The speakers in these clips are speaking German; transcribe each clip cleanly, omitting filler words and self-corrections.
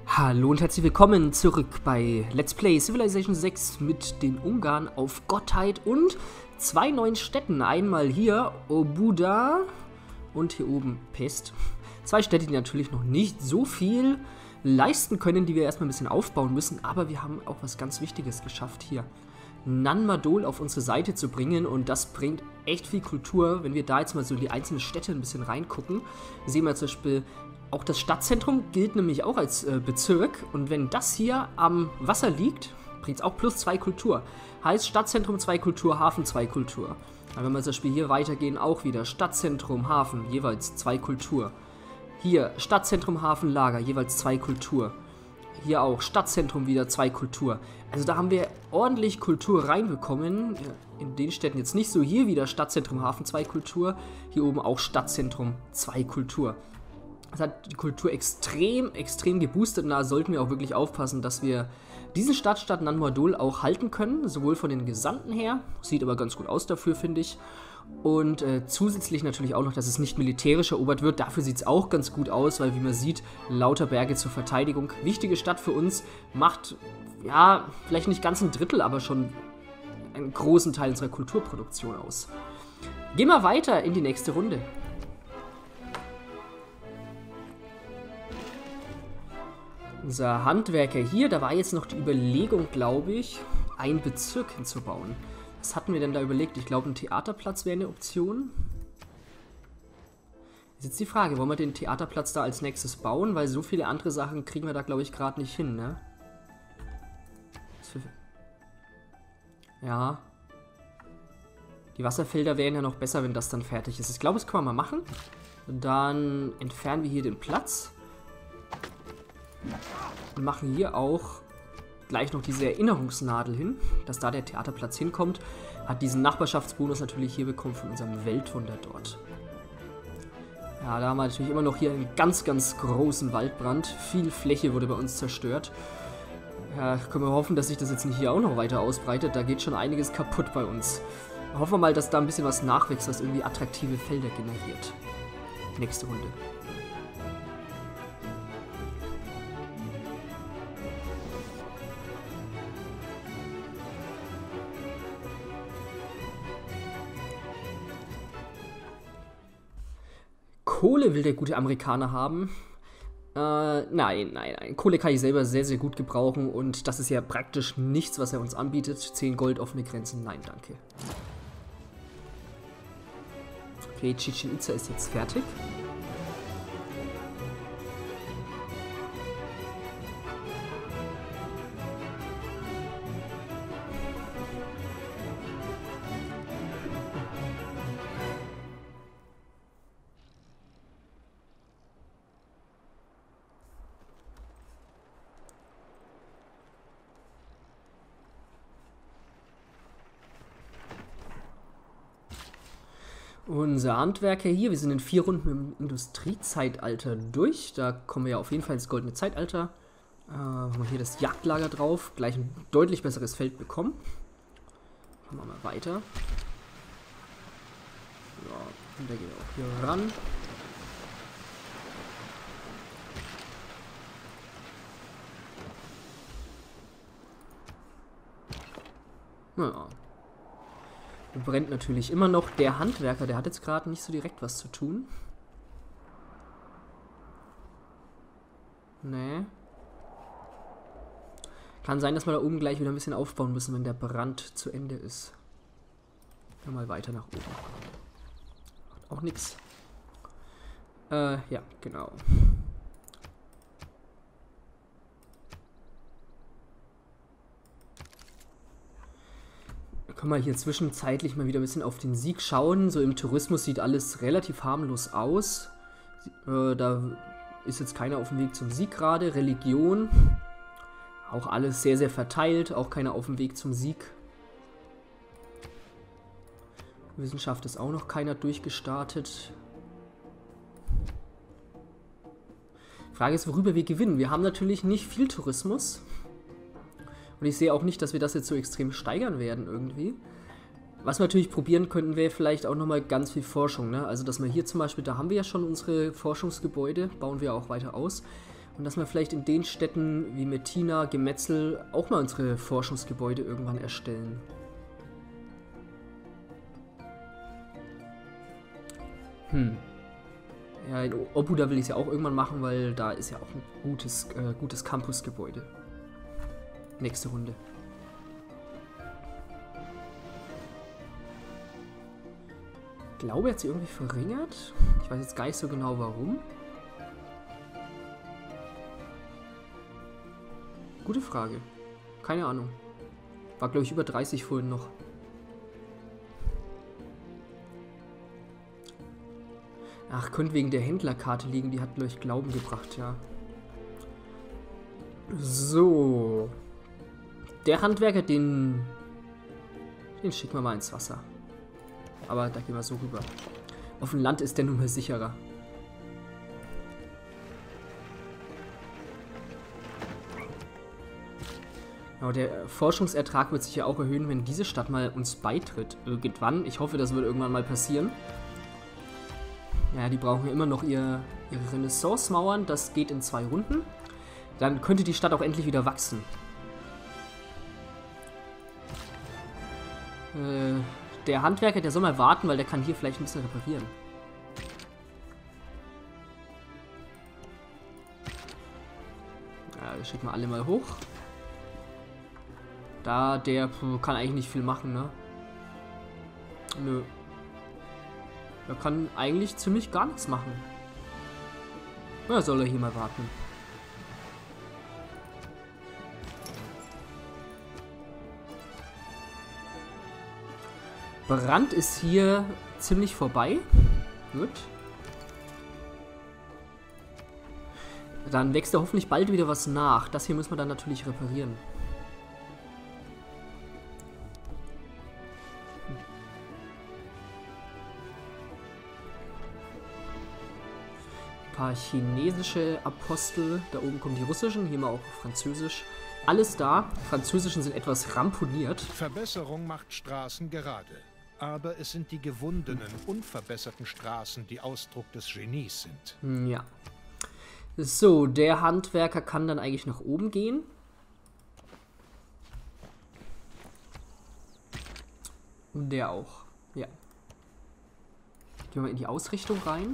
Hallo und herzlich willkommen zurück bei Let's Play Civilization 6 mit den Ungarn auf Gottheit und zwei neuen Städten. Einmal hier Obuda und hier oben Pest. Zwei Städte, die natürlich noch nicht so viel leisten können, die wir erstmal ein bisschen aufbauen müssen. Aber wir haben auch was ganz Wichtiges geschafft hier. Nanmadol auf unsere Seite zu bringen, und das bringt echt viel Kultur. Wenn wir da jetzt mal so in die einzelnen Städte ein bisschen reingucken, sehen wir zum Beispiel, auch das Stadtzentrum gilt nämlich auch als Bezirk, und wenn das hier am Wasser liegt, bringt es auch plus 2 Kultur. Heißt Stadtzentrum 2 Kultur, Hafen 2 Kultur. Aber wenn wir zum Beispiel hier weitergehen, auch wieder Stadtzentrum, Hafen, jeweils 2 Kultur. Hier Stadtzentrum, Hafen, Lager, jeweils 2 Kultur. Hier auch Stadtzentrum wieder 2 Kultur. Also da haben wir ordentlich Kultur reinbekommen. In den Städten jetzt nicht so. Hier wieder Stadtzentrum, Hafen 2 Kultur. Hier oben auch Stadtzentrum 2 Kultur. Das hat die Kultur extrem geboostet, und da sollten wir auch wirklich aufpassen, dass wir diesen Stadtstaat Nanmadol auch halten können, sowohl von den Gesandten her, sieht aber ganz gut aus dafür, finde ich, und zusätzlich natürlich auch noch, dass es nicht militärisch erobert wird. Dafür sieht es auch ganz gut aus, weil, wie man sieht, lauter Berge zur Verteidigung. Wichtige Stadt für uns, macht, ja, vielleicht nicht ganz ein Drittel, aber schon einen großen Teil unserer Kulturproduktion aus. Gehen wir weiter in die nächste Runde. Unser Handwerker hier, da war jetzt noch die Überlegung, glaube ich, einen Bezirk hinzubauen. Was hatten wir denn da überlegt? Ich glaube, ein Theaterplatz wäre eine Option. Ist jetzt die Frage, wollen wir den Theaterplatz da als nächstes bauen? Weil so viele andere Sachen kriegen wir da, glaube ich, gerade nicht hin, ne? Ja. Die Wasserfelder wären ja noch besser, wenn das dann fertig ist. Ich glaube, das können wir mal machen. Dann entfernen wir hier den Platz. Und machen hier auch gleich noch diese Erinnerungsnadel hin, dass da der Theaterplatz hinkommt. Hat diesen Nachbarschaftsbonus natürlich hier bekommen von unserem Weltwunder dort. Ja, da haben wir natürlich immer noch hier einen ganz großen Waldbrand. Viel Fläche wurde bei uns zerstört. Ja, können wir hoffen, dass sich das jetzt nicht hier auch noch weiter ausbreitet. Da geht schon einiges kaputt bei uns. Hoffen wir mal, dass da ein bisschen was nachwächst, was irgendwie attraktive Felder generiert. Nächste Runde. Kohle will der gute Amerikaner haben. Nein. Kohle kann ich selber sehr gut gebrauchen, und das ist ja praktisch nichts, was er uns anbietet. 10 Gold, offene Grenzen. Nein, danke. Okay, Chichen Itza ist jetzt fertig. Unser Handwerker hier, wir sind in 4 Runden im Industriezeitalter durch. Da kommen wir ja auf jeden Fall ins goldene Zeitalter. Haben wir hier das Jagdlager drauf. Gleich ein deutlich besseres Feld bekommen. Machen wir mal weiter. So, und der geht auch hier ran. Ja. Brennt natürlich immer noch. Der Handwerker, der hat jetzt gerade nicht so direkt was zu tun. Nee. Kann sein, dass wir da oben gleich wieder ein bisschen aufbauen müssen, wenn der Brand zu Ende ist. Dann mal weiter nach oben. Auch nix. Ja, genau. Können wir hier zwischenzeitlich mal wieder ein bisschen auf den Sieg schauen. So im Tourismus sieht alles relativ harmlos aus. Da ist jetzt keiner auf dem Weg zum Sieg gerade. Religion, auch alles sehr verteilt. Auch keiner auf dem Weg zum Sieg. Wissenschaft ist auch noch keiner durchgestartet. Frage ist, worüber wir gewinnen. Wir haben natürlich nicht viel Tourismus. Und ich sehe auch nicht, dass wir das jetzt so extrem steigern werden irgendwie. Was wir natürlich probieren könnten, wäre vielleicht auch nochmal ganz viel Forschung, ne? Also, dass wir hier zum Beispiel, da haben wir ja schon unsere Forschungsgebäude, bauen wir auch weiter aus. Und dass wir vielleicht in den Städten wie Messina, Gemetzel auch mal unsere Forschungsgebäude irgendwann erstellen. Ja, in Obuda will ich es ja auch irgendwann machen, weil da ist ja auch ein gutes Campusgebäude. Nächste Runde. Ich glaube, er hat sie irgendwie verringert. Ich weiß jetzt gar nicht so genau, warum. Gute Frage. Keine Ahnung. War, glaube ich, über 30 vorhin noch. Ach, könnte wegen der Händlerkarte liegen. Die hat, glaube ich, Glauben gebracht, ja. So. Der Handwerker, den schicken wir mal ins Wasser. Aber da gehen wir so rüber. Auf dem Land ist der nun mal sicherer. Ja, der Forschungsertrag wird sich ja auch erhöhen, wenn diese Stadt mal uns beitritt. Irgendwann. Ich hoffe, das wird irgendwann mal passieren. Ja, die brauchen ja immer noch ihre Renaissance-Mauern. Das geht in 2 Runden. Dann könnte die Stadt auch endlich wieder wachsen. Der Handwerker, der soll mal warten, weil der kann hier vielleicht ein bisschen reparieren. Ja, schicken wir alle mal hoch. Da, der kann eigentlich nicht viel machen, ne? Nö. Er kann eigentlich ziemlich gar nichts machen. Na, soll er hier mal warten. Brand ist hier ziemlich vorbei. Gut. Dann wächst da hoffentlich bald wieder was nach. Das hier müssen wir dann natürlich reparieren. Ein paar chinesische Apostel. Da oben kommen die russischen. Hier mal auch französisch. Alles da. Französischen sind etwas ramponiert. Verbesserung macht Straßen gerade. Aber es sind die gewundenen, unverbesserten Straßen, die Ausdruck des Genies sind. Ja. So, der Handwerker kann dann eigentlich nach oben gehen. Und der auch. Ja. Gehen wir mal in die Ausrichtung rein.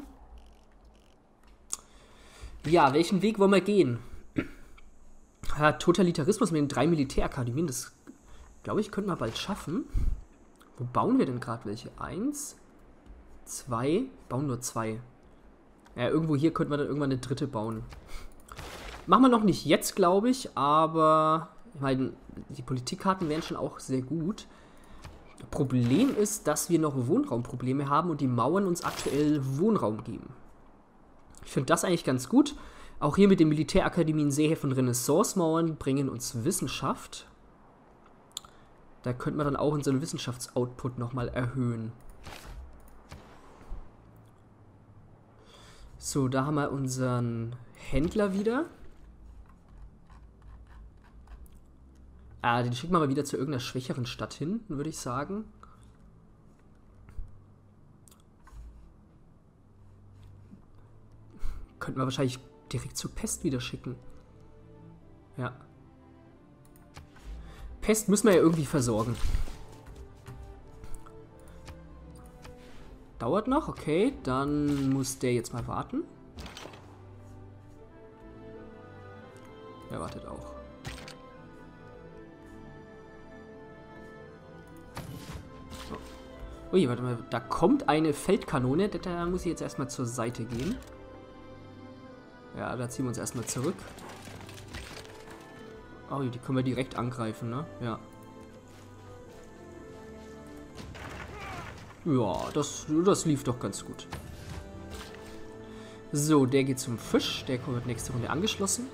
Ja, welchen Weg wollen wir gehen? Ja, Totalitarismus mit den 3 Militärakademien, das glaube ich, könnten wir bald schaffen. Wo bauen wir denn gerade welche? 1, 2, bauen nur 2. Ja, irgendwo hier könnten wir dann irgendwann eine 3. bauen. Machen wir noch nicht jetzt, glaube ich, aber ich meine, die Politikkarten wären schon auch sehr gut. Problem ist, dass wir noch Wohnraumprobleme haben und die Mauern uns aktuell Wohnraum geben. Ich finde das eigentlich ganz gut. Auch hier mit den Militärakademien Seehäfen und Renaissance-Mauern bringen uns Wissenschaft. Da könnte man dann auch unseren Wissenschaftsoutput nochmal erhöhen. So, da haben wir unseren Händler wieder. Den schicken wir mal wieder zu irgendeiner schwächeren Stadt hin, würde ich sagen. Könnten wir wahrscheinlich direkt zur Pest wieder schicken. Ja. Pest müssen wir ja irgendwie versorgen. Dauert noch, okay. Dann muss der jetzt mal warten. Er wartet auch. Oh. Ui, warte mal. Da kommt eine Feldkanone. Da muss ich jetzt erstmal zur Seite gehen. Ja, da ziehen wir uns erstmal zurück. Oh, die können wir direkt angreifen, ne? Ja. Ja, das lief doch ganz gut. So, der geht zum Fisch. Der wird nächste Runde angeschlossen.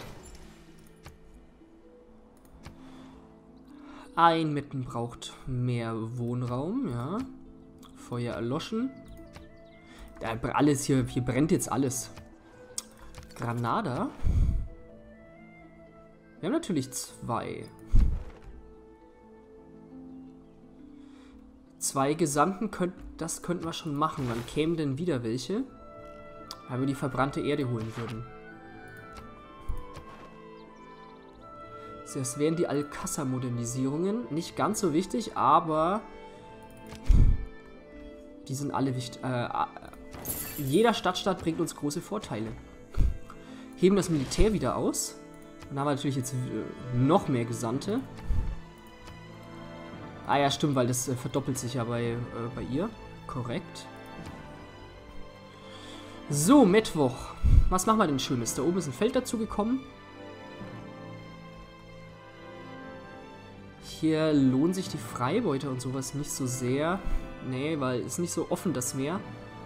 Ein Mitten braucht mehr Wohnraum, ja. Feuer erloschen. Alles hier brennt jetzt alles. Granada. Wir haben natürlich 2. 2 Gesandten, das könnten wir schon machen. Wann kämen denn wieder welche? Weil wir die verbrannte Erde holen würden. Das wären die Alcázar-Modernisierungen. Nicht ganz so wichtig, aber die sind alle wichtig. Jeder Stadtstaat bringt uns große Vorteile. Heben das Militär wieder aus. Dann haben wir natürlich jetzt noch mehr Gesandte. Ah ja, stimmt, weil das verdoppelt sich ja bei ihr. Korrekt. So, Mittwoch. Was machen wir denn Schönes? Da oben ist ein Feld dazugekommen. Hier lohnen sich die Freibeuter und sowas nicht so sehr. Nee, weil es nicht so offen das Meer.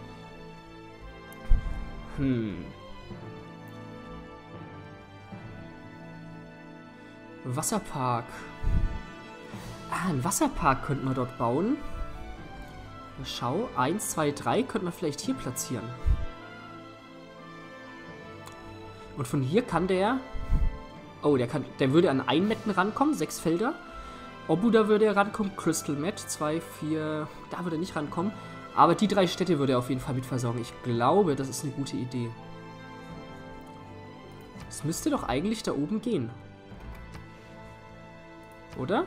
Wasserpark. Ah, einen Wasserpark könnten wir dort bauen. Schau, 1, 2, 3 könnten wir vielleicht hier platzieren. Und von hier kann der... Oh, der würde an Einmetten rankommen, 6 Felder. Obuda würde er rankommen, Crystal Met, 2, 4... Da würde er nicht rankommen. Aber die 3 Städte würde er auf jeden Fall mit versorgen. Ich glaube, das ist eine gute Idee. Es müsste doch eigentlich da oben gehen. Oder?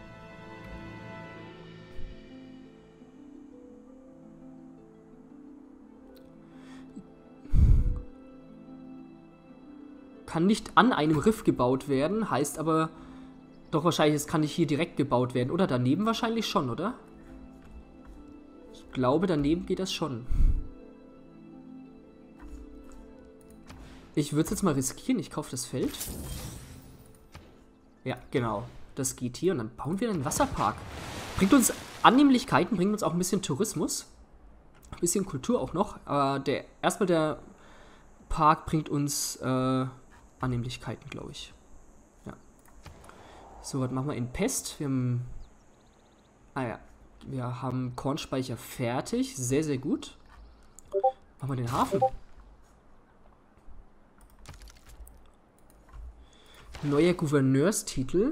Kann nicht an einem Riff gebaut werden, heißt aber doch wahrscheinlich, es kann nicht hier direkt gebaut werden. Oder daneben wahrscheinlich schon, oder? Ich glaube, daneben geht das schon. Ich würde es jetzt mal riskieren. Ich kaufe das Feld. Ja, genau. Das geht hier. Und dann bauen wir einen Wasserpark. Bringt uns Annehmlichkeiten, bringt uns auch ein bisschen Tourismus. Ein bisschen Kultur auch noch. Aber erstmal der Park bringt uns Annehmlichkeiten, glaube ich. Ja. So, was machen wir in Pest? Wir haben Kornspeicher fertig. Sehr, sehr gut. Machen wir den Hafen. Neuer Gouverneurstitel.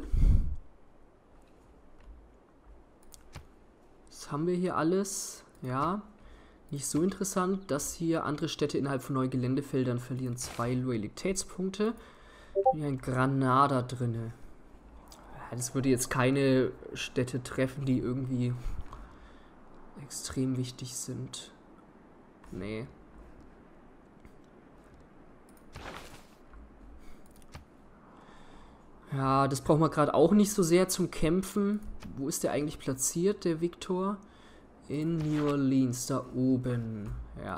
Was haben wir hier alles? Ja, nicht so interessant. Das hier, andere Städte innerhalb von neuen Geländefeldern verlieren 2 Loyalitätspunkte. Hier ein Granada drinne. Ja, das würde jetzt keine Städte treffen, die irgendwie extrem wichtig sind. Nee. Ja, das braucht man gerade auch nicht so sehr zum Kämpfen. Wo ist der eigentlich platziert, der Victor? In New Orleans, da oben. Ja.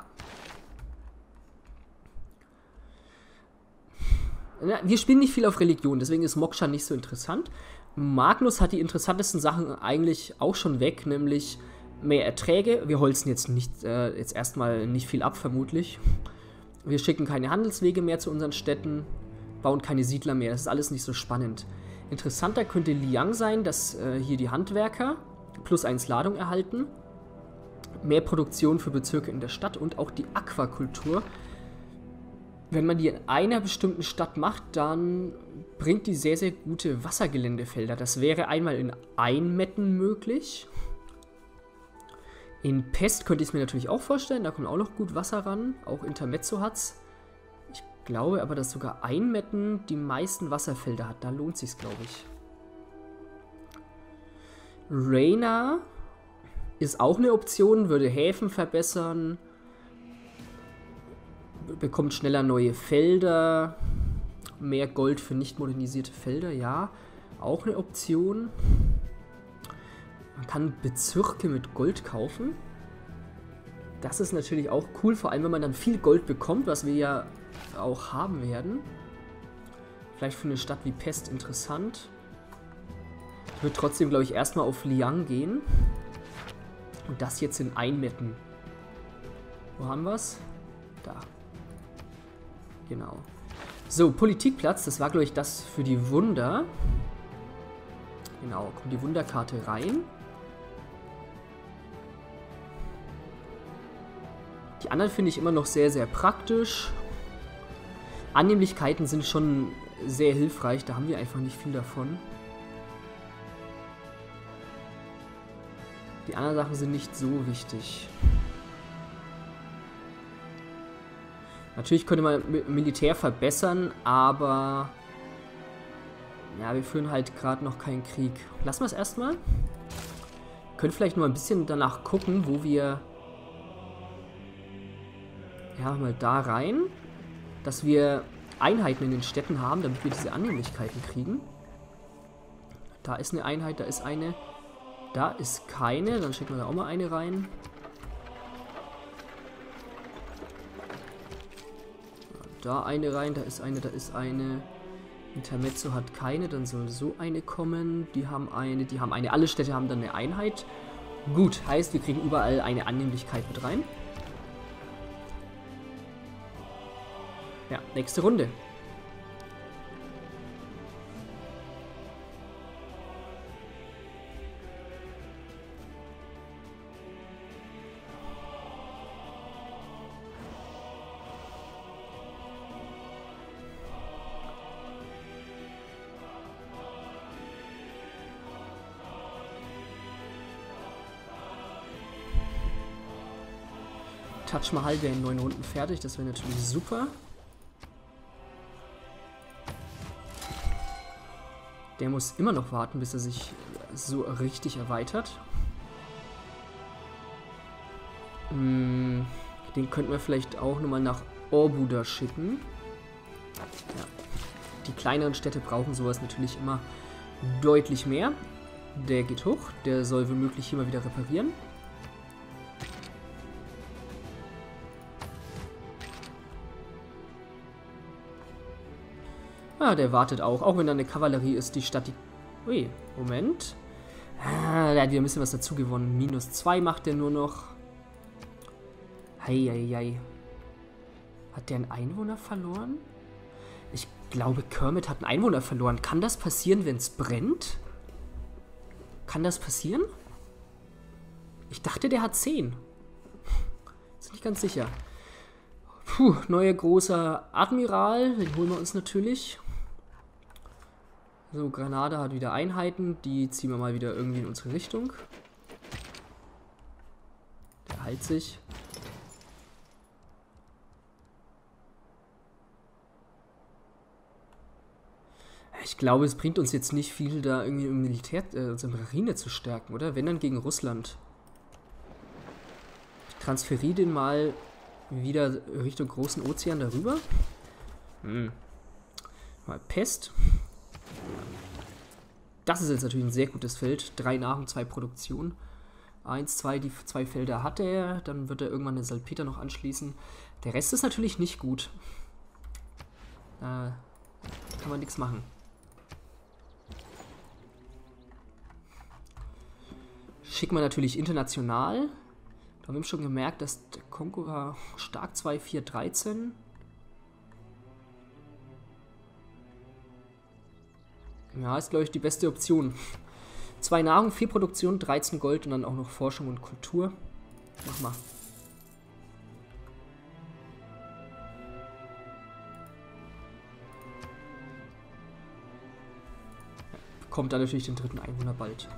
Wir spielen nicht viel auf Religion, deswegen ist Moksha nicht so interessant. Magnus hat die interessantesten Sachen eigentlich auch schon weg, nämlich mehr Erträge. Wir holzen jetzt jetzt erstmal nicht viel ab, vermutlich. Wir schicken keine Handelswege mehr zu unseren Städten. Bauen keine Siedler mehr, das ist alles nicht so spannend. Interessanter könnte Liang sein, dass hier die Handwerker +1 Ladung erhalten. Mehr Produktion für Bezirke in der Stadt und auch die Aquakultur. Wenn man die in einer bestimmten Stadt macht, dann bringt die sehr, sehr gute Wassergeländefelder. Das wäre einmal in Einmetten möglich. In Pest könnte ich es mir natürlich auch vorstellen, da kommt auch noch gut Wasser ran. Auch Intermezzo hat's. Ich glaube aber, dass sogar Einmetten die meisten Wasserfelder hat. Da lohnt es sich, glaube ich. Reina ist auch eine Option, würde Häfen verbessern. Bekommt schneller neue Felder. Mehr Gold für nicht modernisierte Felder, ja. Auch eine Option. Man kann Bezirke mit Gold kaufen. Das ist natürlich auch cool, vor allem wenn man dann viel Gold bekommt, was wir ja auch haben werden. Vielleicht für eine Stadt wie Pest interessant. Ich würde trotzdem, glaube ich, erstmal auf Liang gehen. Und das jetzt in Einmetten. Wo haben wir es? Da. Genau. So, Politikplatz, das war, glaube ich, das für die Wunder. Genau, kommt die Wunderkarte rein. Die anderen finde ich immer noch sehr, sehr praktisch. Annehmlichkeiten sind schon sehr hilfreich, da haben wir einfach nicht viel davon. Die anderen Sachen sind nicht so wichtig. Natürlich könnte man Militär verbessern, aber Ja, wir führen halt gerade noch keinen Krieg. Lassen wir es erstmal. Können vielleicht nur ein bisschen danach gucken, wo wir... Ja, mal da rein. Dass wir Einheiten in den Städten haben, damit wir diese Annehmlichkeiten kriegen. Da ist eine Einheit, da ist eine. Da ist keine. Dann schicken wir da auch mal eine rein. Da eine rein, da ist eine, da ist eine. Intermezzo hat keine, dann soll so eine kommen. Die haben eine. Alle Städte haben dann eine Einheit. Gut, heißt, wir kriegen überall eine Annehmlichkeit mit rein. Ja, nächste Runde. Taj Mahal wäre in 9 Runden fertig, das wäre natürlich super. Der muss immer noch warten, bis er sich so richtig erweitert. Den könnten wir vielleicht auch nochmal nach Orbuda schicken. Ja. Die kleineren Städte brauchen sowas natürlich immer deutlich mehr. Der geht hoch, der soll womöglich hier mal wieder reparieren. Ah, der wartet auch wenn da eine Kavallerie ist, die Stadt, die... Ui, Moment. Ah, der hat wieder ein bisschen was dazu gewonnen. -2 macht der nur noch. Heieiei. Hat der einen Einwohner verloren? Ich glaube, Kermit hat einen Einwohner verloren. Kann das passieren, wenn es brennt? Kann das passieren? Ich dachte, der hat 10. Ist nicht ganz sicher. Puh, neuer großer Admiral. Den holen wir uns natürlich. So, Granada hat wieder Einheiten. Die ziehen wir mal wieder irgendwie in unsere Richtung. Der heilt sich. Ich glaube, es bringt uns jetzt nicht viel, da irgendwie im Militär, unsere Marine zu stärken, oder? Wenn, dann gegen Russland. Ich transferiere den mal wieder Richtung großen Ozean darüber. Mal Pest. Das ist jetzt natürlich ein sehr gutes Feld. 3 Nahrung, 2 Produktion. 1, 2, die 2 Felder hat er. Dann wird er irgendwann den Salpeter noch anschließen. Der Rest ist natürlich nicht gut. Da kann man nichts machen. Schicken wir natürlich international. Da haben wir schon gemerkt, dass der Kongo war stark 2, 4, 13. Ja, ist, glaube ich, die beste Option. 2 Nahrung, 4 Produktion, 13 Gold und dann auch noch Forschung und Kultur. Mach mal. Bekommt dann natürlich den 3. Einwohner bald.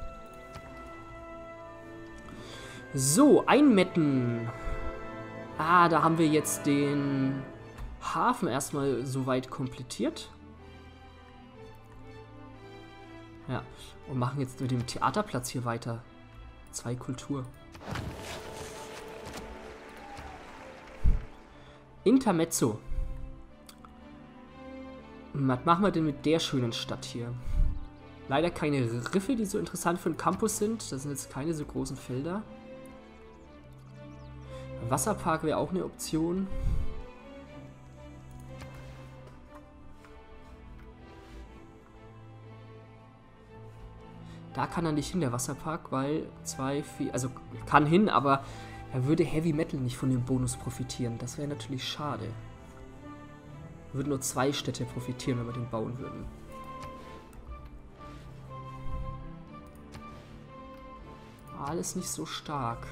So, Einmetten. Ah, da haben wir jetzt den Hafen erstmal soweit komplettiert. Ja, und machen jetzt mit dem Theaterplatz hier weiter. 2 Kultur. Intermezzo. Was machen wir denn mit der schönen Stadt hier? Leider keine Riffe, die so interessant für den Campus sind. Das sind jetzt keine so großen Felder. Wasserpark wäre auch eine Option. Da kann er nicht hin, der Wasserpark, weil 2, 4, also kann hin, aber er würde Heavy Metal nicht von dem Bonus profitieren. Das wäre natürlich schade. Würden nur 2 Städte profitieren, wenn wir den bauen würden. Alles nicht so stark.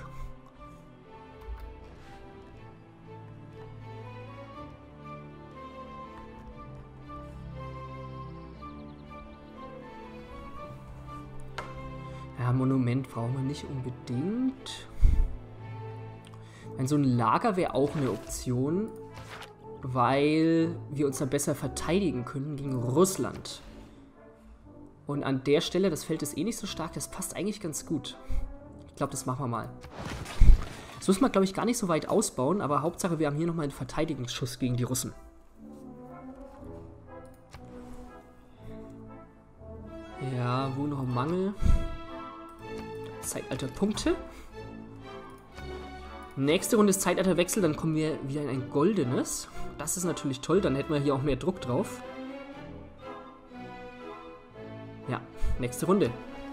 Ja, Monument brauchen wir nicht unbedingt. So ein Lager wäre auch eine Option, weil wir uns dann besser verteidigen können gegen Russland. Und an der Stelle, das Feld ist eh nicht so stark, das passt eigentlich ganz gut. Ich glaube, das machen wir mal. Das muss man, glaube ich, gar nicht so weit ausbauen, aber Hauptsache, wir haben hier nochmal einen Verteidigungsschuss gegen die Russen. Ja, wo noch ein Mangel? Zeitalterpunkte. Nächste Runde ist Zeitalterwechsel, dann kommen wir wieder in ein goldenes. Das ist natürlich toll, dann hätten wir hier auch mehr Druck drauf. Ja, nächste Runde.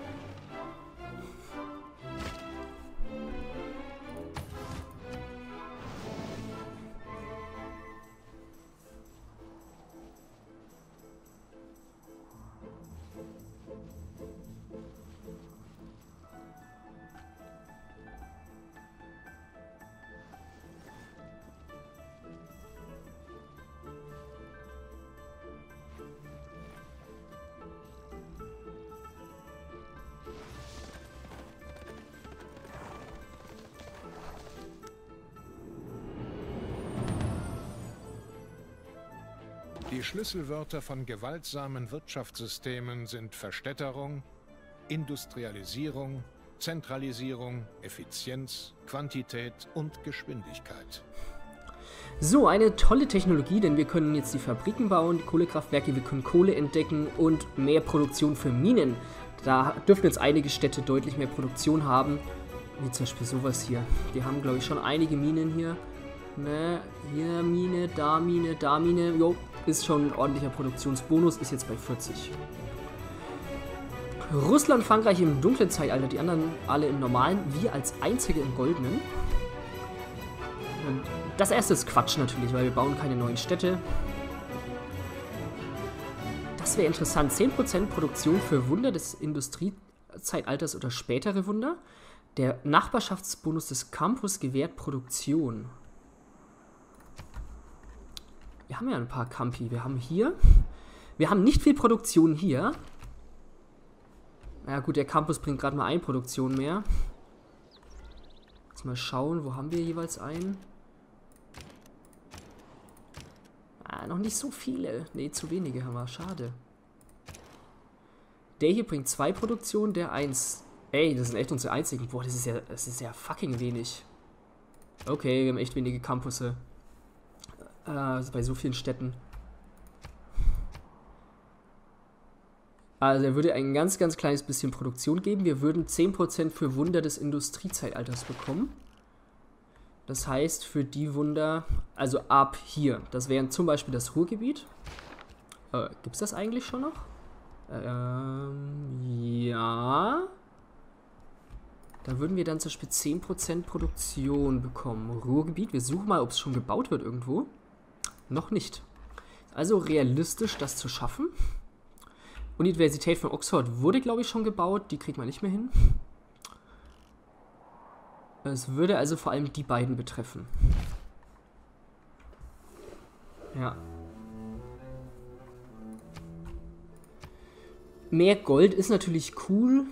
Die Schlüsselwörter von gewaltsamen Wirtschaftssystemen sind Verstädterung, Industrialisierung, Zentralisierung, Effizienz, Quantität und Geschwindigkeit. So, eine tolle Technologie, denn wir können jetzt die Fabriken bauen, die Kohlekraftwerke, wir können Kohle entdecken und mehr Produktion für Minen. Da dürfen jetzt einige Städte deutlich mehr Produktion haben, wie zum Beispiel sowas hier. Die haben, glaube ich, schon einige Minen hier. Ne, hier Mine, da Mine, da Mine. Jo, ist schon ein ordentlicher Produktionsbonus, ist jetzt bei 40. Russland, Frankreich im dunklen Zeitalter, die anderen alle im normalen, wir als einzige im goldenen. Und das erste ist Quatsch natürlich, weil wir bauen keine neuen Städte. Das wäre interessant. 10% Produktion für Wunder des Industriezeitalters oder spätere Wunder. Der Nachbarschaftsbonus des Campus gewährt Produktion. Wir haben ja ein paar Campi. Wir haben hier... Wir haben nicht viel Produktion hier. Na ja, gut, der Campus bringt gerade mal eine Produktion mehr. Jetzt mal schauen, wo haben wir jeweils einen? Ah, noch nicht so viele. Ne, zu wenige haben wir. Schade. Der hier bringt 2 Produktionen, der 1. Ey, das sind echt unsere einzigen. Boah, das ist ja fucking wenig. Okay, wir haben echt wenige Campusse. Bei so vielen Städten. Also er würde ein ganz, ganz kleines bisschen Produktion geben. Wir würden 10% für Wunder des Industriezeitalters bekommen. Das heißt, für die Wunder, also ab hier, das wären zum Beispiel das Ruhrgebiet. Gibt es das eigentlich schon noch? Ja. Da würden wir dann zum Beispiel 10% Produktion bekommen. Ruhrgebiet, wir suchen mal, ob es schon gebaut wird irgendwo. Noch nicht. Also realistisch, das zu schaffen. Universität von Oxford wurde, glaube ich, schon gebaut. Die kriegt man nicht mehr hin. Es würde also vor allem die beiden betreffen. Ja. Mehr Gold ist natürlich cool.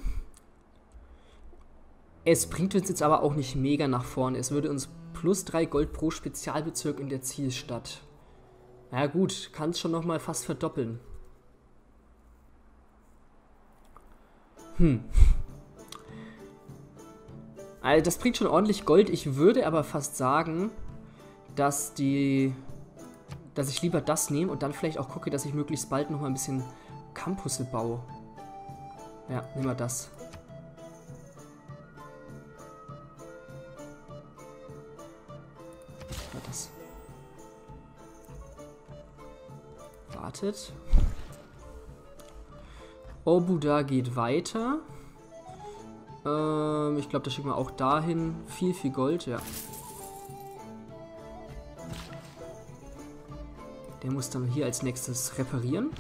Es bringt uns jetzt aber auch nicht mega nach vorne. Es würde uns plus 3 Gold pro Spezialbezirk in der Zielstadt. Na gut, kann es schon nochmal fast verdoppeln. Also das bringt schon ordentlich Gold. Ich würde aber fast sagen, dass ich lieber das nehme und dann vielleicht auch gucke, dass ich möglichst bald nochmal ein bisschen Campusse baue. Ja, nehmen wir das. Das. Wartet. Obuda geht weiter. Ich glaube, das schicken wir auch dahin. Viel Gold, ja. Der muss dann hier als nächstes reparieren.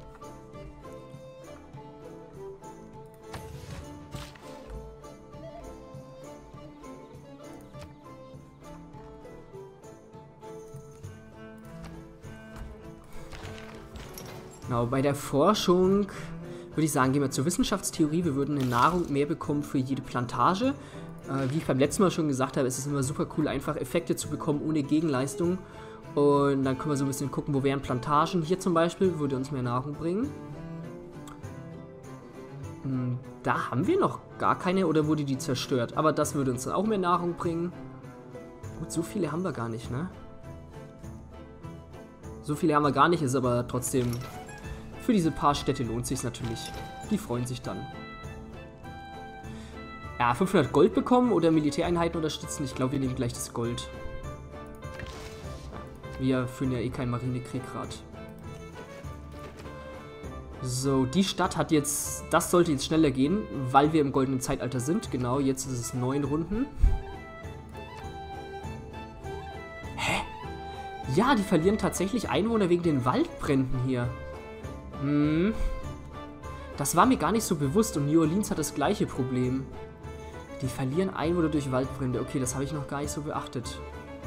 Genau, bei der Forschung würde ich sagen, gehen wir zur Wissenschaftstheorie. Wir würden eine Nahrung mehr bekommen für jede Plantage. Wie ich beim letzten Mal schon gesagt habe, ist es immer super cool, einfach Effekte zu bekommen ohne Gegenleistung. Und dann können wir so ein bisschen gucken, wo wären Plantagen. Hier zum Beispiel würde uns mehr Nahrung bringen. Da haben wir noch gar keine, oder wurde die zerstört? Aber das würde uns dann auch mehr Nahrung bringen. Gut, so viele haben wir gar nicht, ne? So viele haben wir gar nicht, ist aber trotzdem... Für diese paar Städte lohnt sich natürlich. Die freuen sich dann. Ja, 500 Gold bekommen oder Militäreinheiten unterstützen. Ich glaube, wir nehmen gleich das Gold. Wir führen ja eh keinen Marinekrieg gerade. So, die Stadt hat jetzt... Das sollte jetzt schneller gehen, weil wir im goldenen Zeitalter sind. Genau, jetzt ist es 9 Runden. Hä? Ja, die verlieren tatsächlich Einwohner wegen den Waldbränden hier. Das war mir gar nicht so bewusst und New Orleans hat das gleiche Problem. Die verlieren Einwohner durch Waldbrände. Okay, das habe ich noch gar nicht so beachtet.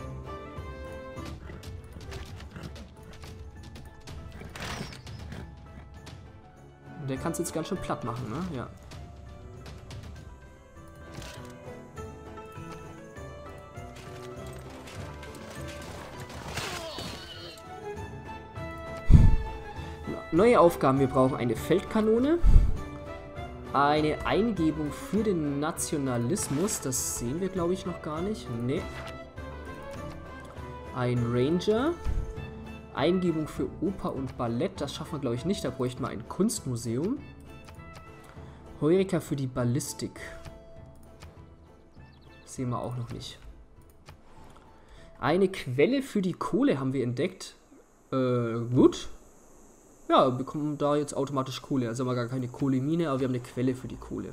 Der kann es jetzt ganz schön platt machen, ne? Ja. Neue Aufgaben. Wir brauchen eine Feldkanone. Eine Eingebung für den Nationalismus. Das sehen wir, glaube ich, noch gar nicht. Nee. Ein Ranger. Eingebung für Oper und Ballett. Das schaffen wir, glaube ich, nicht. Da bräuchten wir ein Kunstmuseum. Heureka für die Ballistik. Das sehen wir auch noch nicht. Eine Quelle für die Kohle haben wir entdeckt. Gut. Ja, wir bekommen da jetzt automatisch Kohle. Also haben wir gar keine Kohlemine, aber wir haben eine Quelle für die Kohle.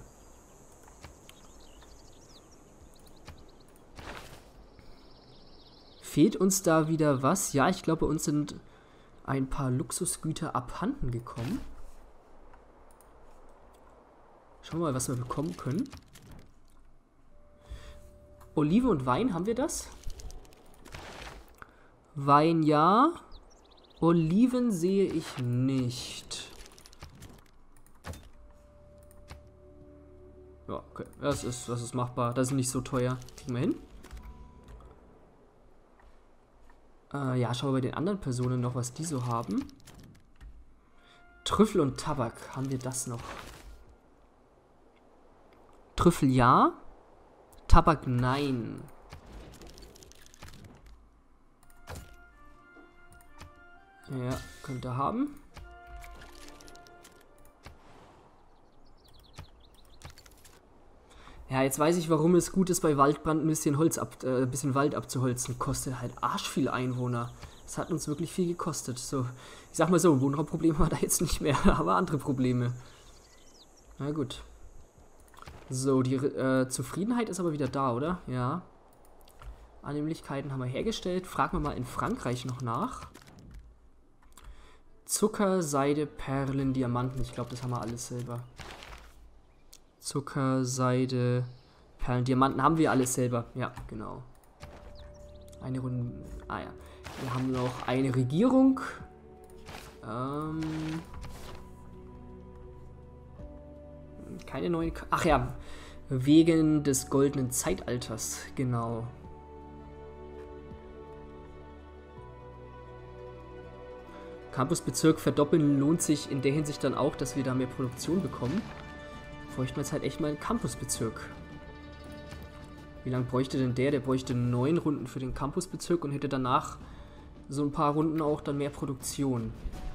Fehlt uns da wieder was? Ja, ich glaube, bei uns sind ein paar Luxusgüter abhanden gekommen. Schauen wir mal, was wir bekommen können. Olive und Wein, haben wir das? Wein ja. Oliven sehe ich nicht. Ja, okay. Das ist machbar. Das ist nicht so teuer. Kriegen wir hin. Ja, schauen wir bei den anderen Personen noch, was die so haben. Trüffel und Tabak. Haben wir das noch? Trüffel ja. Tabak nein. Ja, könnt ihr haben. Ja, jetzt weiß ich, warum es gut ist, bei Waldbrand ein bisschen Wald abzuholzen. Kostet halt arsch viel Einwohner. Das hat uns wirklich viel gekostet. So, ich sag mal so, Wohnraumprobleme haben wir da jetzt nicht mehr, aber andere Probleme. Na gut. So, die Zufriedenheit ist aber wieder da, oder? Ja. Annehmlichkeiten haben wir hergestellt. Fragen wir mal in Frankreich noch nach. Zucker, Seide, Perlen, Diamanten. Ich glaube, das haben wir alles selber. Zucker, Seide, Perlen, Diamanten haben wir alles selber. Ja, genau. Eine Runde. Ah ja. Wir haben noch eine Regierung. Keine neuen. Ach ja. Wegen des goldenen Zeitalters. Genau. Campusbezirk verdoppeln lohnt sich in der Hinsicht dann auch, dass wir da mehr Produktion bekommen. Bräuchten wir jetzt halt echt mal einen Campusbezirk. Wie lange bräuchte denn der? Der bräuchte 9 Runden für den Campusbezirk und hätte danach so ein paar Runden auch dann mehr Produktion.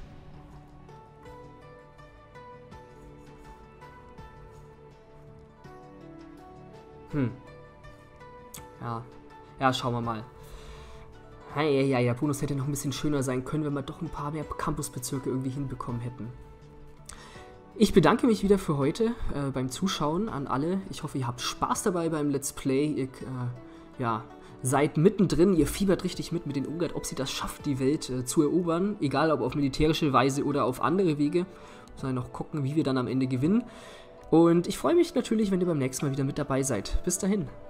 Ja. Ja, schauen wir mal. Ja, Bonus hätte noch ein bisschen schöner sein können, wenn wir doch ein paar mehr Campusbezirke irgendwie hinbekommen hätten. Ich bedanke mich wieder für heute beim Zuschauen an alle. Ich hoffe, ihr habt Spaß dabei beim Let's Play. Ihr seid mittendrin, ihr fiebert richtig mit den Ungarn, ob sie das schafft, die Welt zu erobern. Egal, ob auf militärische Weise oder auf andere Wege. Müssen wir noch gucken, wie wir dann am Ende gewinnen. Und ich freue mich natürlich, wenn ihr beim nächsten Mal wieder mit dabei seid. Bis dahin.